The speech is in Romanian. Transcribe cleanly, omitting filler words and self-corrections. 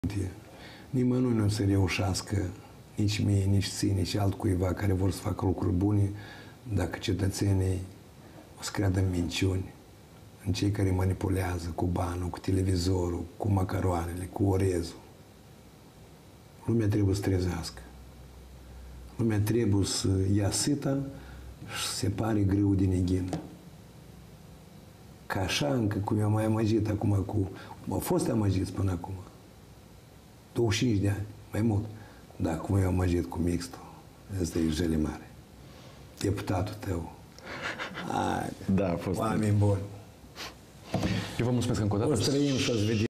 Nimănui nu o să reușească, nici mie, nici ție, nici altcuiva care vor să facă lucruri bune, dacă cetățenii o să creadă în minciuni, în cei care manipulează cu banul, cu televizorul, cu macaroanele, cu orezul. Lumea trebuie să trezească. Lumea trebuie să ia sâta și să separe grâul din neghină. Ca așa încă cum eu mai amăgit acum au fost amăgiți până acum. 25 de ani, mai mult. Dar cum eu am amăgit cu mixtul, ăsta e jele mare. Deputatul tău. Da, a fost. Oameni buni. Eu vă mulțumesc încă o dată. O să trăim și o să vedem.